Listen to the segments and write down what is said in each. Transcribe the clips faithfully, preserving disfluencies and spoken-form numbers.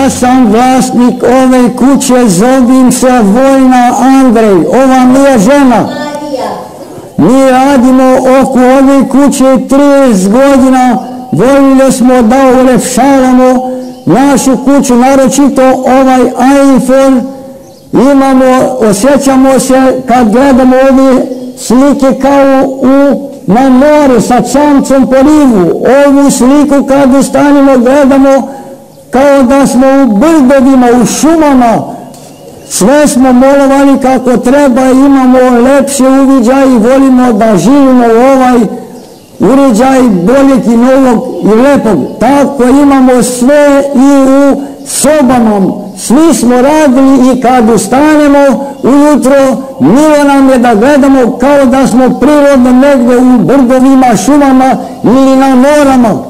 Ja sam vlasnik ove kuće, zovim se Vojna Andrej, ova nije žena. Mi radimo oko ove kuće trideset godina, voljeli smo da ulepšavamo našu kuću, naročito ovaj iPhone. Imamo, osjećamo se kad gledamo ove slike kao u, na moru sa čamcom po rivu. Ovu sliku kad ustanemo gledamo kao da smo u brdovima, u šumama. Sve smo molovali kako treba, imamo lepše uviđaj i volimo da živimo u ovaj uređaj boljeg i novog i lepog. Tako imamo sve i u sobama. Svi smo radili i kad ustanemo ujutro, milo nam je da gledamo kao da smo prirodno negdje u brdovima, šumama ili na morama.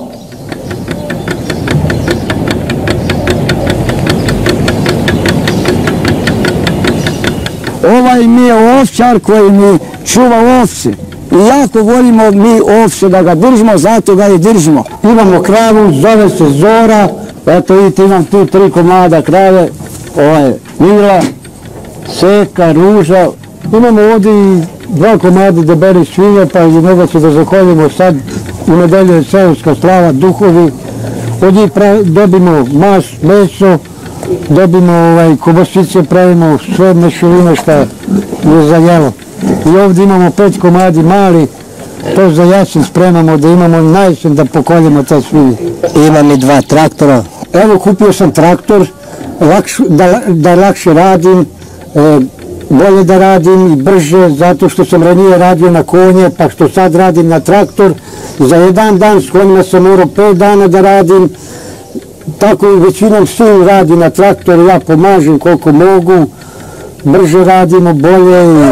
Ovaj mi je ovčar koji mi čuva ovce. I jako volimo mi ovce da ga držimo, zato ga i držimo. Imamo kravu, zove se Zora. Eto vidite, imam tu tri komada krave. Ova je Mila, Seka, Ruža. Imamo ovdje i dva komada debeli svinje, pa i njega ću da zakoljimo sad. U nedelju je seoska slava, duhovi. Od njih dobimo mas, meso. Dobimo ovaj, kobasice, pravimo sve mešovine što je za jelo. I ovdje imamo pet komadi mali, to za jesen spremamo da imamo najesen da pokoljemo te svinje. Imam i dva traktora. Evo kupio sam traktor lakš, da, da lakše radim, e, bolje da radim i brže, zato što sam ranije radio na konje, pa što sad radim na traktor. Za jedan dan s konjima sam morao pet dana da radim. Tako većinom sin radi na traktoru, ja pomažem koliko mogu, brže radimo, bolje i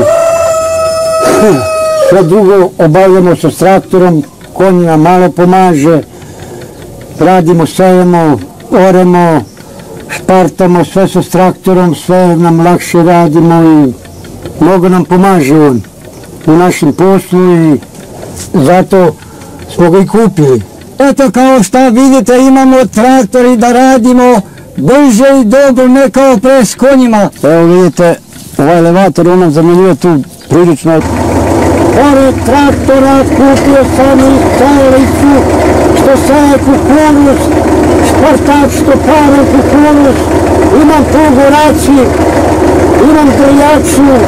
sve drugo obavljamo sa traktorom, konjima malo pomaže, radimo, sejemo, oremo, špartamo, sve sa traktorom, sve nam lakše radimo i mnogo nam pomaže on u našem poslu i zato smo ga i kupili. Eto kao što vidite imamo traktori da radimo brže i dobro, ne kao pre s konjima. Evo vidite, ovaj elevator on nam zamenjuje tu prilično. Pored traktora kupio sam i stajalicu što saje kukuruz, špartač što pare kukuruz, imam pogoraci, imam grljaču,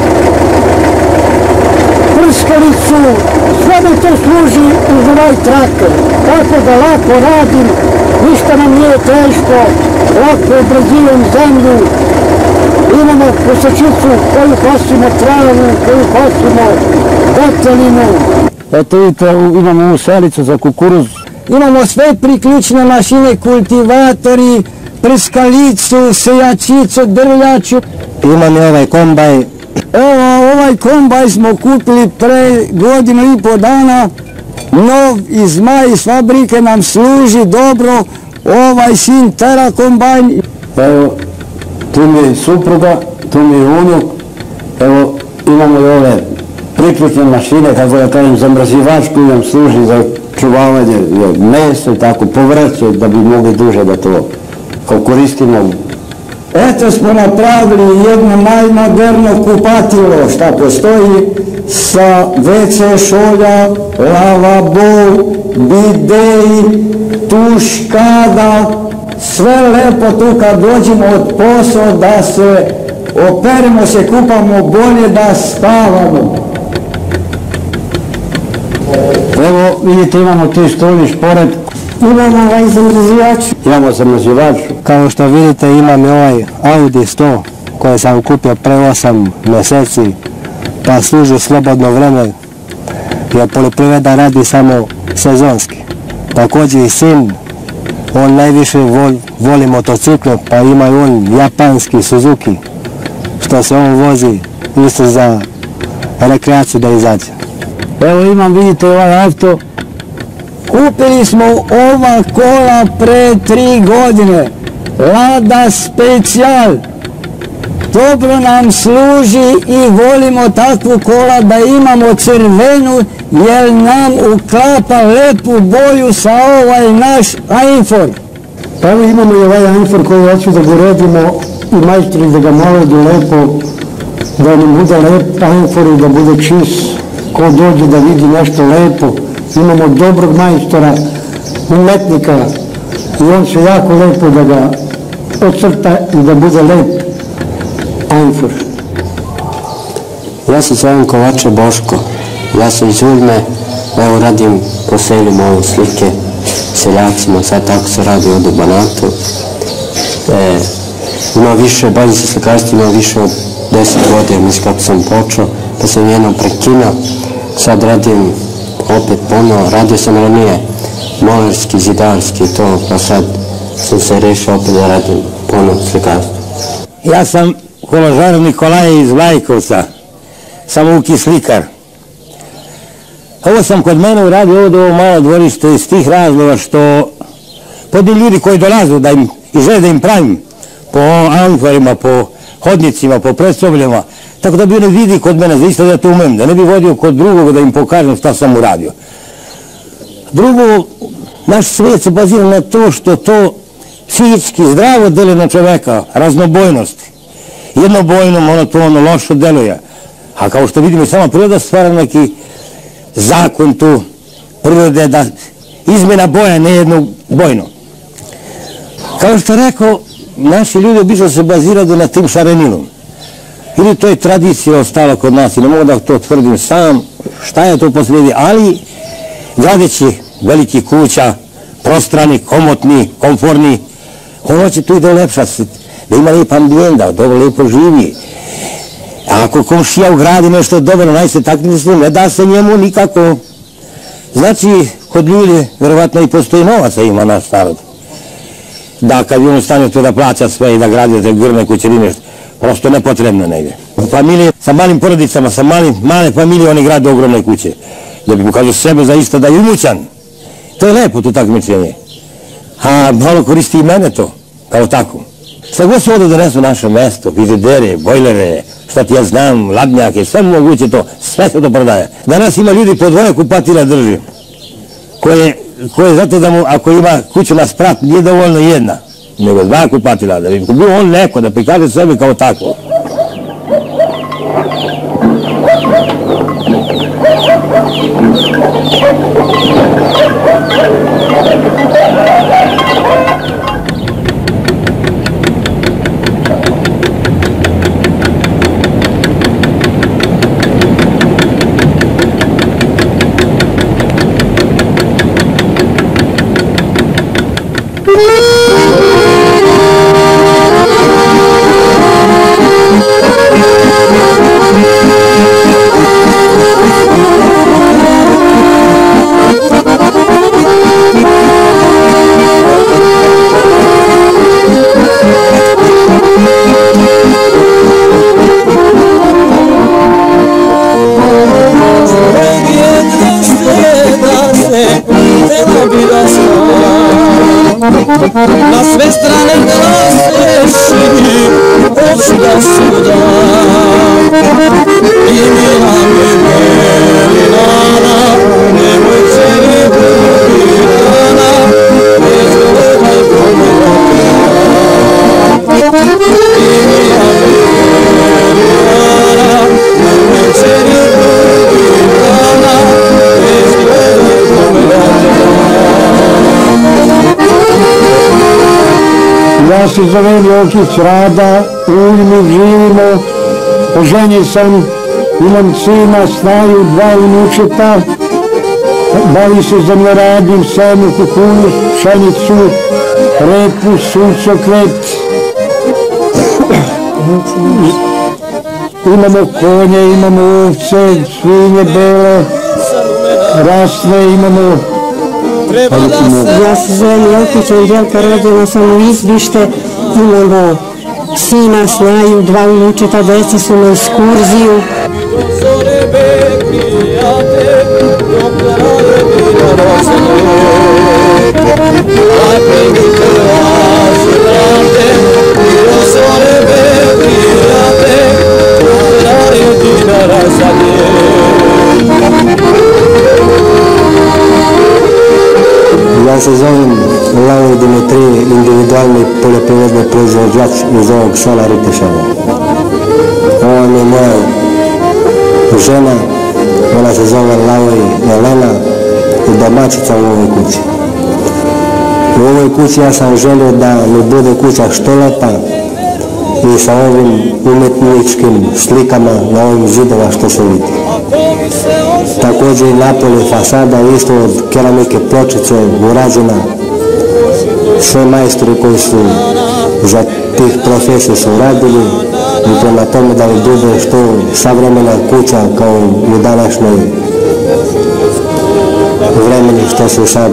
prskalicu, sve mi to služi uz ovaj traktor. Tako da lako radim, ništa nam nije teško, lako obrađujem zemlju, imamo kosačicu koju pasimo travu, koju pasimo detelinu. Eto vidite, imamo ovu selicu za kukuruz. Imamo sve priključne mašine, kultivatori, prskalicu, sejačicu, drljaču. Imam i ovaj kombaj. Evo, ovaj kombaj smo kupili pre godinu i po dana. Nov iz Maji s fabrike nam služi dobro. Ovaj sin tera kombajn. Evo, tu mi je supruga, tu mi je unuk. Evo, imamo i ove priključne mašine, kako da kažem, zamrzivač koji nam služi za čuvavanje mesa i tako, povrće, da bi mogli duže da to koristimo. Eto smo napravili jedno najmoderno kupatilo što postoji sa ve ce šolja, lavabo, bideji, tuš, kada, sve lepo tu kad dođemo od posla da se operemo, se kupamo bolje da spavamo. Evo vidite imamo tu stoliš pored. Imamo ovaj zamrzivač. Imamo zamrzivač. Kao što vidite imam i ovaj Audi sto koji sam kupio pre osam mjeseci pa služi slobodno vreme jer poljoprivreda radi samo sezonski. Također i sin, on najviše voli, voli motocikle pa ima i on japanski Suzuki što se on vozi isto za rekreaciju da izađe. Evo imam vidite ovaj auto. Kupili smo ova kola pre tri godine, Lada Specijal. Dobro nam služi i volimo takvu kola da imamo crvenu jer nam uklapa lepu boju sa ovaj naš iPhone. Pa evo imamo i ovaj ajnfor koji hoću da ga uredimo i majstori da ga moledi lepo, da nam bude lep ajnfor i da bude čist, ko dođe da vidi nešto lepo. Imamo dobrog majstora, umetnika i on će jako lepo da ga ocrta i da bude lep ajnfor. Ja se zovem Kovače Boško, ja sam iz Uljme, evo radim po selima ovo slike seljacima, sad tako se radi ovdje u Banatu. E, ima više, bavim se slikarstvom, ima više od deset godina, mislim kako sam počeo, pa sam jednom prekinuo, sad radim opet ponovo, radio sam ranije malarski, zidarski i to, pa sad sam se rešio opet da radim ponovo slikarstvo. Ja sam Holožar Nikolaje iz Vlajkovca, samouki slikar. Ovo sam kod mene uradio ovdje ovo malo dvorište iz tih razloga što podni ljudi koji dolazu da im, i žele da im pravim po ajnforima, po hodnicima, po predsobljama, tako da bi oni vidi kod mene, zaista da to umem, da ne bi vodio kod drugog da im pokažem šta sam uradio. Drugo, naš svijet se bazira na to što to fizički zdravo deluje na čoveka, raznobojnost. Jednobojno, monotono, lošo deluje. A kao što vidimo, sama priroda stvara neki zakon tu prirode da izmena boja ne jednobojno. Kao što rekao, naši ljudi obično se baziraju na tim šarenilom. Ili to je tradicija ostala kod nas i ne mogu da to tvrdim sam, šta je to posljedi, ali gradeći veliki kuća, prostrani, komotni, komforni, on hoće tu i da ulepša se, da ima lijep ambijent, da dobro lijepo živi. A ako komšija ugradi nešto dobro, naj se takvim s njim, ne da se njemu nikako. Znači, kod ljudi, verovatno i postoji novaca ima naš narod. Da kad on stane to da plaća sve i da gradi te grne kućerine, prosto nepotrebno negdje. Familije sa malim porodicama, sa malim, male familije, oni grade ogromne kuće. Da bi pokazao sebe zaista da je imućan. To je lepo, to takmičenje. A malo koristi i mene to, kao tako. Šta god se ovdje donesu naše mesto, frizidere, bojlere, šta ti ja znam, ladnjake, sve moguće to, sve se to prodaje. Danas ima ljudi po dvoje kupatila drži, koje, koje zato da mu, ako ima kuću na sprat, nije dovoljno jedna, nego dva kupatila, da bi bio on neko, da prikaže sebe kao tako. Na sve strane glaseš i oči da suda i mila mi beli nana, nemoj ceri drugi rana, ne zgledaj kome roka. I mila mi beli nana, nemoj ceri drugi rana, ne zgledaj kome roka. Ja se zovem Jokić Rada, u Uljmi živimo, oženjen sam, imam sina, snaju, dva unučeta, bavi se zemljoradnjom, senu, kukuruz, pšenicu, repu, suncokret. Imamo konje, imamo ovce, svinje bele, rasne, imamo. Ja se zovem Jokić Anđelka, rođena sam u Izbište, imamo sina, snaju, dva unučeta, deca su na ekskurziju. Ja se zovem Laura ovdje mi tri individualni poljoprivredni proizvođač iz ovog sela Ritiševa. On je moja žena, ona se zove Lauri Jelena i domaćica u ovoj kući. U ovoj kući ja sam želio da mi bude kuća što lepa i sa ovim umjetničkim slikama na ovim zidova što se vidi. Također i napolje fasada isto od keramike pločice urađena. Sve majstori koji su za tih profesija su radili i prema tome da li bude što savremena kuća kao u današnjoj vremeni što se sad.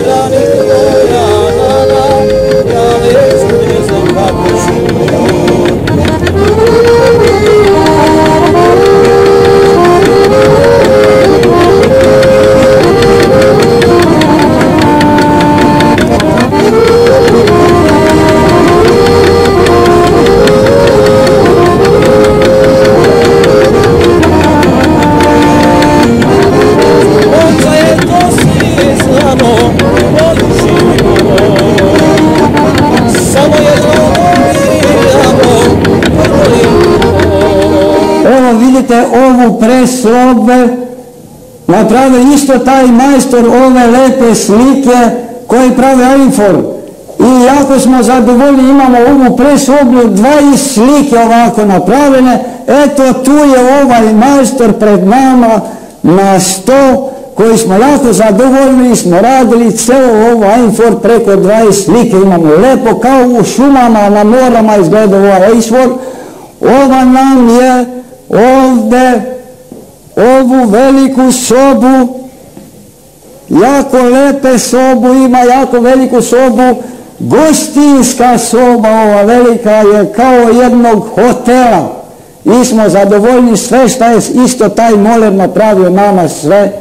Ovu presrobe napravi isto taj majstor ove lepe slike koji pravi Ainfor. I jako smo zadovoljni, imamo ovu presroblju, dvadeset slike ovako napravljene. Eto, tu je ovaj majstor pred nama na sto koji smo jako zadovoljni i smo radili ceo ovo Ainfor, preko dvadeset slike imamo lepo kao u šumama, na morama izgleda ovaj Ainfor. Ova nam je ovde ovu veliku sobu, jako lepe sobu ima, jako veliku sobu, gostinska soba ova velika je kao jednog hotela i smo zadovoljni sve što je isto taj moler napravio nama sve.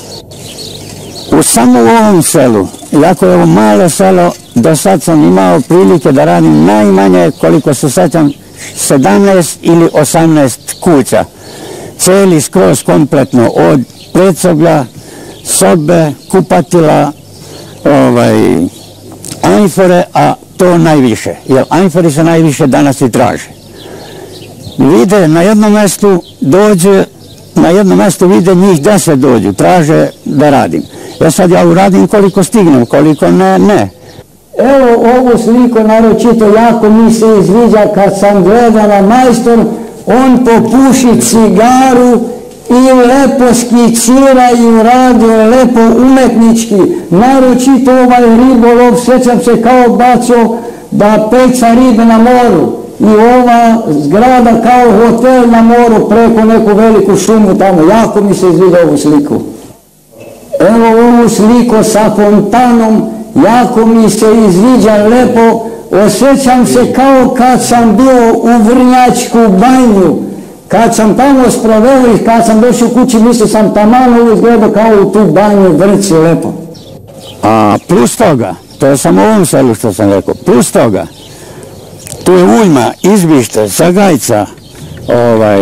U samo u ovom selu, jako je ovo malo selo, do sad sam imao prilike da radim najmanje, koliko se sećam, sedamnaest ili osamnaest kuća. Cijeli skroz kompletno, od predsoblja, sobe, kupatila, ovaj, Ainfore, a to najviše, jer Ainfori se najviše danas i traže. Vide na jednom mjestu dođe, na jednom mjestu vide njih deset dođu, traže da radim. Ja sad ja uradim koliko stignem, koliko ne, ne. Evo ovu sliku naročito jako mi se izviđa kad sam gledala majstor, on popuši cigaru i lepo skicira i uradio lepo umetnički. Naročito ovaj ribolov, sjećam se kao bacio da peca ribe na moru. I ova zgrada kao hotel na moru preko neku veliku šumu tamo. Jako mi se izviđa ovu sliku. Evo ovu sliku sa fontanom, jako mi se izviđa lepo. Osjećam se kao kad sam bio u Vrnjačku banju. Kad sam tamo sproveo i kad sam došao kući, mislio sam tamano izgledao kao u tu banju Vrci lepo. A plus toga, to je samo u ovom selu što sam rekao, plus toga, tu je Uljma, Izbište, Sagajca, ovaj,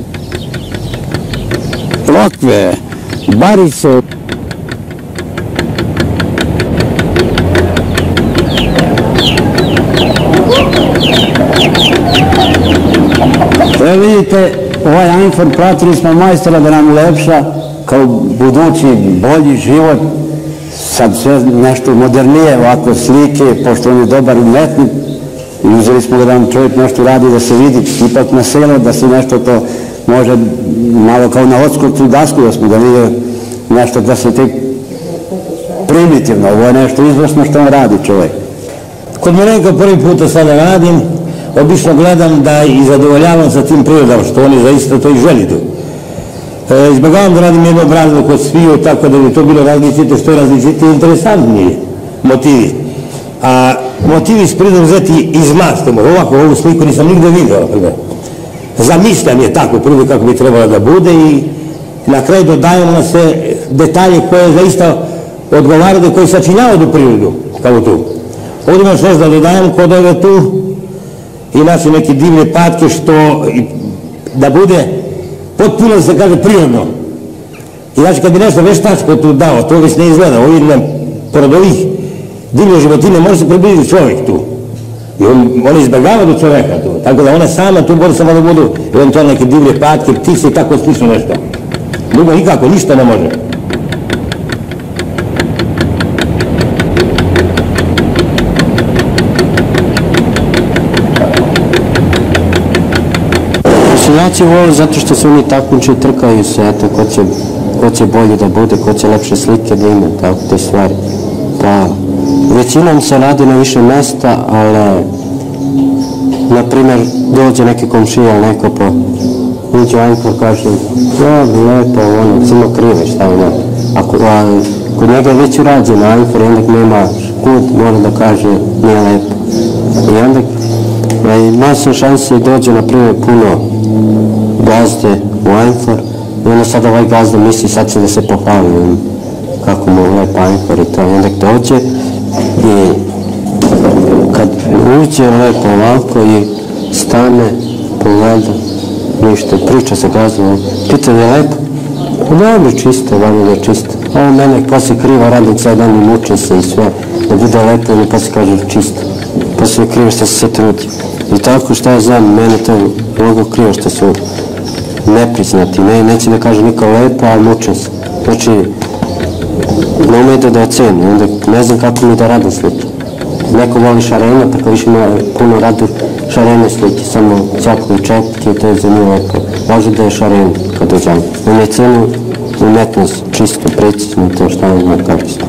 Lokve, Barice. Evo vidite, ovaj Ainfor platili smo majstora da nam ulepša kao budući bolji život, sad sve nešto modernije, ovako slike, pošto on je dobar umetnik i uzeli smo da nam čovjek nešto radi da se vidi, ipak na selo, da se nešto to može malo kao na odskurcu dasku da smo da vide nešto da se tek primitivno, ovo je nešto izvrsno što on radi čovjek. Kod Milenka prvi puta sada radim, obično gledam da i zadovoljavam sa tim prirodama, što oni zaista to i želi tu. E, izbjegavam da radim jedno obrazno kod sviju, tako da bi to bilo različite, što je različite i interesantniji motivi. A motivi s prirodom uzeti iz mastoma, ovako ovu sliku nisam nigde vidio. Zamišljam je tako prvo kako bi trebala da bude i na kraju dodajemo na sve detalje koje zaista odgovaraju, koji sačinjavaju do prirodu, kao tu. Ovdje imaš nešto da dodajem kod ove tu, inače neke divne patke što da bude potpuno da se kaže prirodno. Inače kad bi nešto veštačko tu dao, to već ne izgleda, ovdje nam pored ovih divlje životinje, može se približiti čovjek tu. I on, on izbjegava do čovjeka tu. Tako da ona sama tu može samo da budu eventualno neke divlje patke, ptice i tako slično nešto. Drugo nikako, ništa ne može. Seljaci vole zato što se oni takmiče i trkaju se, eto, ko će, ko će bolje da bude, ko će lepše slike da ima, tako te stvari. Pa, većinom se radi na više mesta, ali, na primjer, dođe neki komšija ili neko pa uđe Ajnkor, kaže, ja, lepo, ono, samo krive šta ono. Ako, a, kod njega je već urađen Ajnkor, onda nema kud, mora da kaže, nije lepo. I onda, ima se šanse dođe, na primjer, puno gazde u Ajnkor i onda sad ovaj gazda misli sad će da se pohvali kako mu je lep Ajnkor i to. I onda dođe i kad uđe lepo ovako i stane, pogleda, ništa, priča sa gazdom, pita da je lepo, dobro, čisto, dobro da je čisto. Ovo mene posle kriva, radim cijel dan i mučim se i sve, da bude lepo i posle kaže čisto. Posle je krivo što se sve trudi. I tako šta ja znam, mene to mnogo krivo što su nepriznati, ne, neće da kaže niko lepo, ali mučim se. Znači, ne ume da da oceni, onda ne znam kako mi da radim slike. Neko voli šarena, tako više ima puno radu šarene slike, samo cokoli četke, to je za nju lepo. Može da je šaren kad dođem. On je cenu umetnost, čisto, precizno, to šta on zna kako se.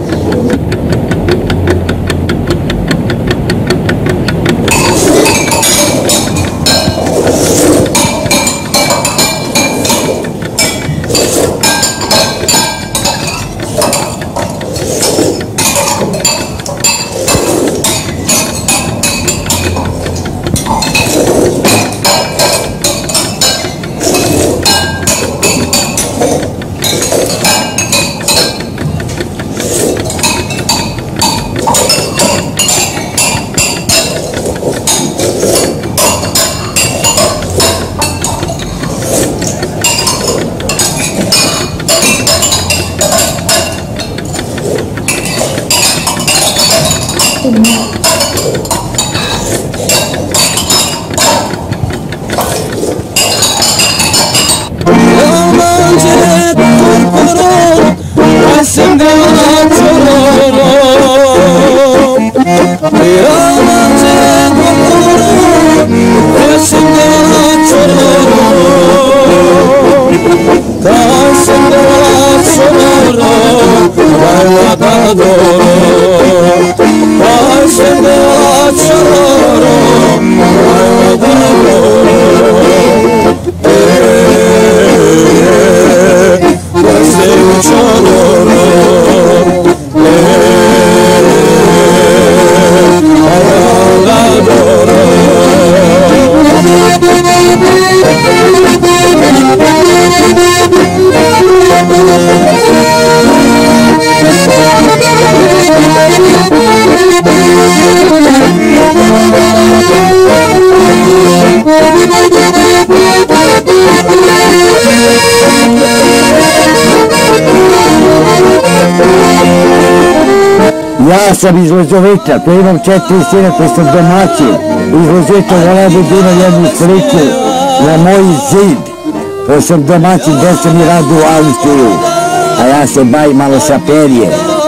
Ja sam iz Lozovita, koji imam četiri sine, koji sam domaćin. Iz Lozovita volao bi da imam jednu sliku na moj zid. Koji sam domaćin, dosta mi radu u Austriju. A ja se bavim malo sa perje.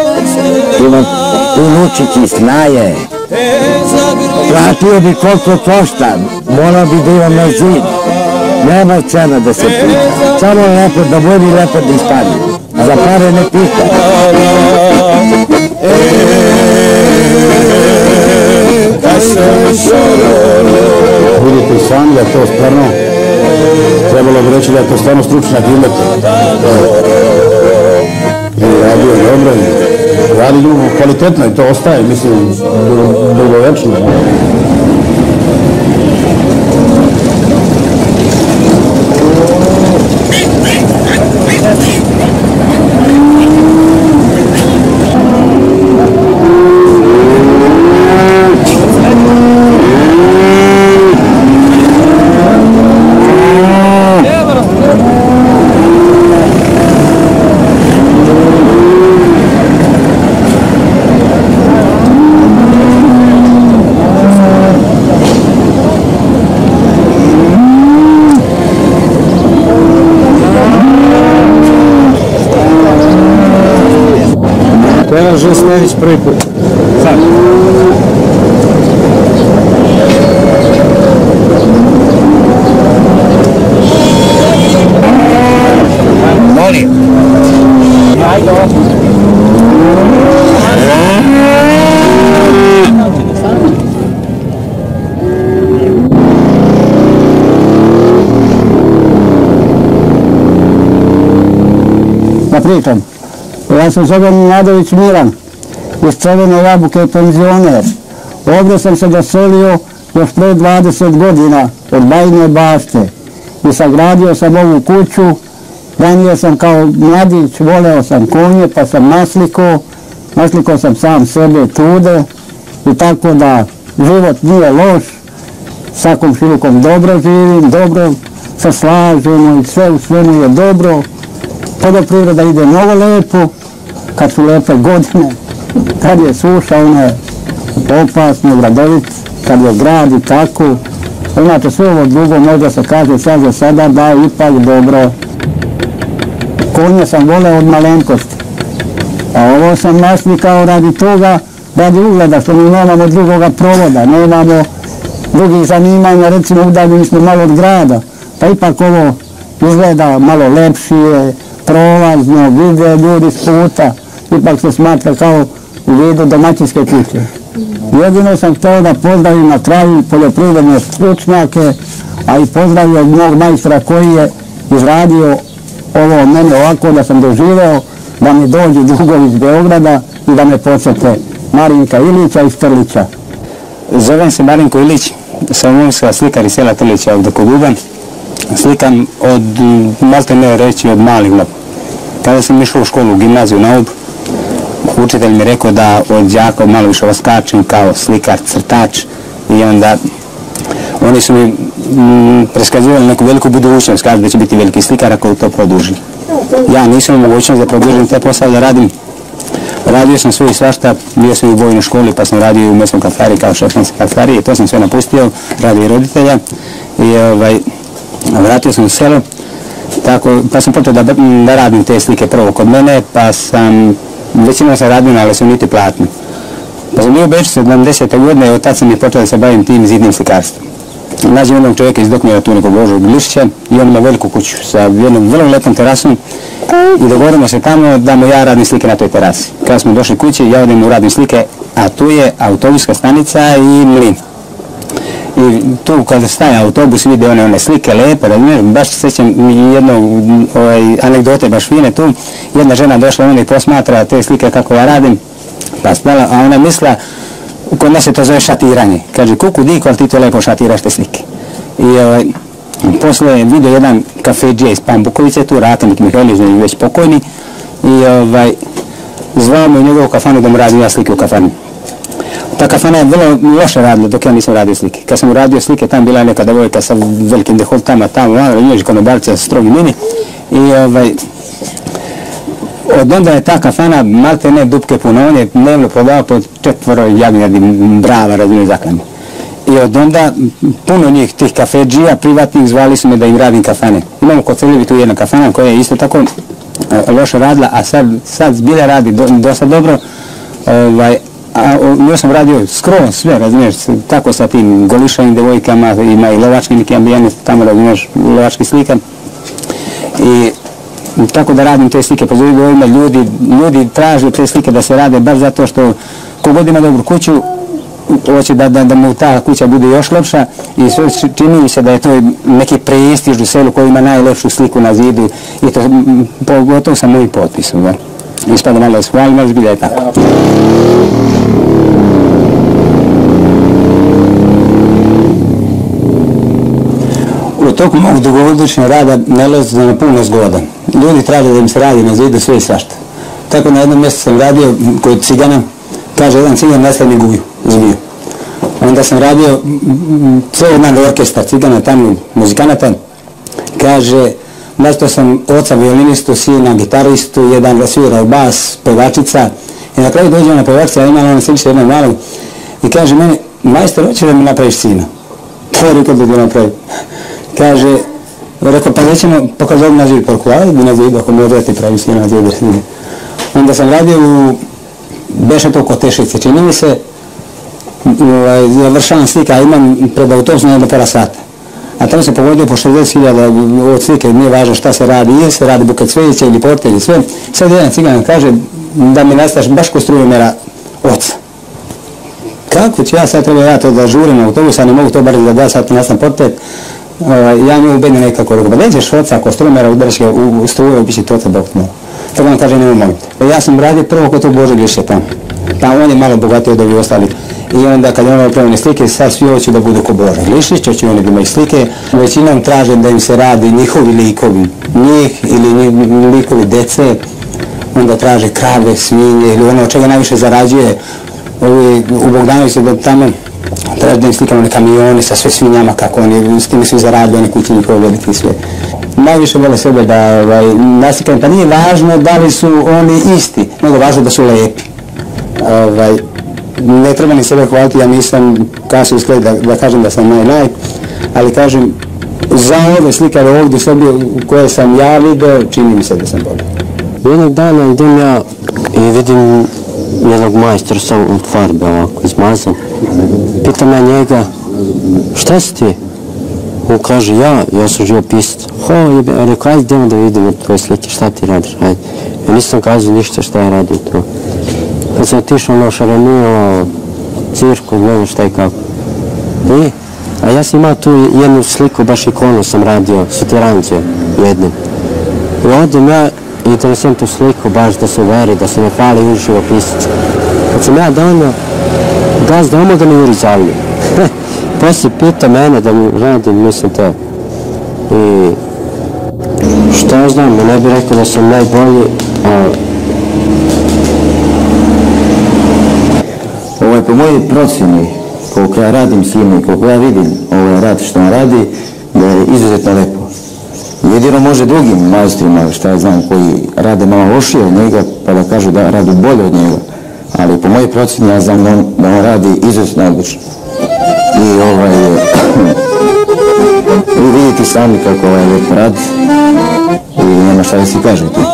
Imam unučići snaje. Platio bi koliko košta, morao bi da imam na zid. Nema cena da se pita. Samo lepo da bude i lepo da ispadi. Za pare ne pita. Vidite i sami da je to stvarno, trebalo bi reći da je to stvarno stručnjak imati. I radio je dobro, radi drugo kvalitetno i to ostaje, mislim, dugovečno. Bože Stević prvi put. Sad. Molim. Ajde. Da pričam. Ja sam zovem Nadović Miran, iz Crvene Jabuke, penzioner. Ovdje sam se doselio još pre dvadeset godina od Bajine Bašte i sagradio sam ovu kuću. Ranije sam kao mladić, voleo sam konje pa sam naslikao, naslikao sam sam sebe, tude i tako da život nije loš, sa komšilukom dobro živim, dobro se slažemo i sve u svemu je dobro. Poljoprivreda ide mnogo lepo, kad su lepe godine, kad je suša, ona je opasna, gradovit, kad je grad i tako. Imate sve ovo drugo, možda se kaže sad za sada da je ipak dobro. Konje sam voleo od malenkosti, a ovo sam naslikao radi toga, radi ugleda, što mi nemamo drugoga provoda, nemamo drugih zanimanja, recimo udaljeni smo malo od grada, pa ipak ovo izgleda malo lepšije, prolazno, vide ljudi s puta, ipak se smatra kao u vidu domaćinske kuće. Jedino sam htio da pozdravim na kraju poljoprivredne stručnjake, a i pozdravio mog majstora koji je izradio ovo mene ovako da sam doživeo, da mi dođu drugovi iz Beograda i da me podsjete Marinka Ilića iz Trlića. Zovem se Marinko Ilić, sam umska slikar iz sela Trlića ovdje kod Uban. Slikam od, malte ne reći, od malih nogu. Kada sam išao u školu, u gimnaziju na Ub, učitelj mi rekao da od đaka malo više oskačem kao slikar, crtač i onda oni su mi mm, preskazivali neku veliku budućnost, kažu da će biti veliki slikar ako to produži. Ja nisam mogućnost da produžim te posao da radim. Radio sam svoj svašta, bio sam u vojnoj školi pa sam radio u mesnom kancelariji kao šef kancelarije, to sam sve napustio, radio roditelja i ovaj, vratio sam u selo, tako, pa sam počeo da, da radim te slike prvo kod mene, pa sam, većinom sam radio na lesoniti platnu. Pa sam bio u Beču sedamdesete godine i od tad sam je počeo da se bavim tim zidnim slikarstvom. Nađem jednog čovjeka iz Dokmira, tu nekog Božog Glišića, i on ima veliku kuću sa jednom vrlo lepom terasom i dogovorimo se tamo da mu ja radim slike na toj terasi. Kada smo došli kući, ja odem u radim slike, a tu je autobuska stanica i mlin. I tu kada staje autobus vide one, one slike lepe, razumiješ, baš se sjećam jednog ovaj, anegdote baš fine tu, jedna žena došla ona i posmatra te slike kako ja radim, pa stala, a ona misla, kod nas se to zove šatiranje, kaže kuku diko, ali ti to lepo šatiraš te slike. I ovaj, posle je vidio jedan kafedžija iz Pambukovice, tu Rakenik Mihajlović, već pokojni, i ovaj, zvao me u njegovu kafanu da mu radim ja slike u kafanu. Ta kafana je vrlo loše radila dok ja nisam radio slike. Kad sam uradio slike, tam bila je neka devojka sa velikim deholtama, tamo, imaš konobarca sa strogi mini. I ovaj, od onda je ta kafana malte ne dupke puno, on je dnevno prodavao po četvoro jagnjadi brava, razumije, zaklanje. I od onda puno njih, tih kafedžija privatnih, zvali su me da im radim kafane. Imamo kod Crljevi tu jedna kafana koja je isto tako loše radila, a sad, sad zbilja radi do, dosta dobro. Ovaj, a još sam radio skroz sve, razumiješ, tako sa tim golišanim devojkama, ima i lovački neki ambijent, tamo razumiješ, lovački slika. I tako da radim te slike po zovima, ljudi, ljudi traže te slike da se rade baš zato što kogod ima dobru kuću, hoće da, da, da mu ta kuća bude još lepša i sve čini mi se da je to neki prestiž u selu koji ima najlepšu sliku na zidu i to pogotovo sa mojim potpisom. Ja. Ispada malo shvalim, ali zbilja je tako. U toku mog dugogodišnjeg rada nalazi na puno zgoda. Ljudi traže da im se radi na zidu sve i svašta. Tako na jednom mjestu sam radio kod cigana, kaže jedan cigan nastavni guju, zmiju. Onda sam radio cijel jedan orkestar cigana, tamo muzikanata, kaže, nasto sam oca violinistu, sina gitaristu, jedan svirao bas, pevačica i na kraju dođe na pevačica, a imala ona sliče jednog malog i kaže meni, majstor, hoće da mi napraviš sina? To je rekao da bi napravi. Kaže, rekao, pa da ćemo pokazati na zidu, porku, ali bi na zidu, ako može da ti pravi sina na zidu. Onda sam radio u beše to kod Tešice, čini mi se, završavam slika, imam pred autobusom jedno pola sata. A tamo se pogodio po šezdeset hiljada od slike, nije važno šta se radi, ili se radi buket cvijeća ili porter ili sve. Sad jedan cigan kaže da mi nastaš baš ko strujomera oca. Kako ću ja sad treba ja to da žurim na autobus, a ne mogu to bar da da sad nastam portret. Ja nju ubedim nekako ruku, ba nećeš oca ko strujomera udariš ga u struju i biće to oca bok tamo. Tako on kaže nemoj molim te. Ja sam radio prvo kod tog Bože Gliše tamo. Tamo on je malo bogatiji od ovih ostali. I onda kad imamo pravne slike, sad svi hoću da budu ko Boža Glišića, će oni da imaju slike. Većinom traže da im se radi njihovi likovi, njih ili likovi dece. Onda traže krave, svinje ili ono od čega najviše zarađuje. Ovi, u Bogdanoviću da tamo traže da im slikamo one kamione sa sve svinjama, kako oni s time svi zaradili, one kući njihove velike i sve. Najviše vole sebe da ovaj, naslikam, pa nije važno da li su oni isti, nego važno da su lepi. Ovaj, ne treba ni sebe hvaliti, ja nisam kasu iskled da, da kažem da sam naj naj, ali kažem, za ove slikare ovdje sobi koje sam ja vidio, čini mi se da sam bolji. Jednog dana idem ja i vidim jednog majstora sa od farbe ovako izmazan. Pitam ja njega, šta si ti? On kaže, ja, ja sam živopisac. Ho, jebe, rekao, ajde idemo da vidimo tvoje slike, šta ti radiš, ajde. Ja nisam kazao ništa šta ja radim to. Kad sam otišao na Šaraniju, cirku, ne znam šta i kako. I, a ja sam imao tu jednu sliku, baš ikonu sam radio, Sutiranđe jednim. I odem ja i interesujem tu sliku baš da se uveri, da se ne fali u živopisac. Kad sam ja donio, gazda ono da mi Juri zavlju. Poslije pita mene da mi radim, mislim to. I što ja znam, ne bih rekao da sam najbolji, a Ovaj, po mojoj procjeni, koliko ja radim s njim i koliko ja vidim ovaj rad što on radi, da je izuzetno lepo. Jedino može drugim majstrima, šta ja znam, koji rade malo lošije od njega, pa da kažu da radu bolje od njega. Ali po mojoj procjeni ja znam da on, da on radi izuzetno odlično. I ovaj, vi vidite sami kako ovaj lep rad i nema šta da si kaže tu.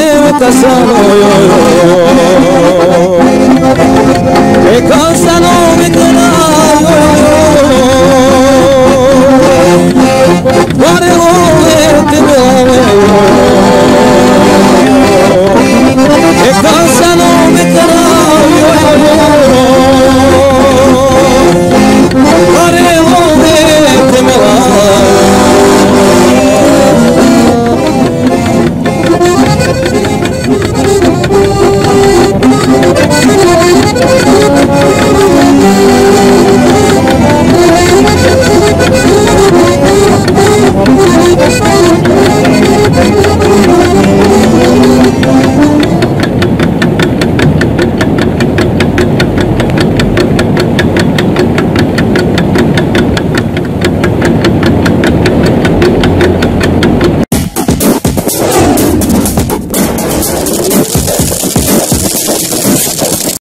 Casano,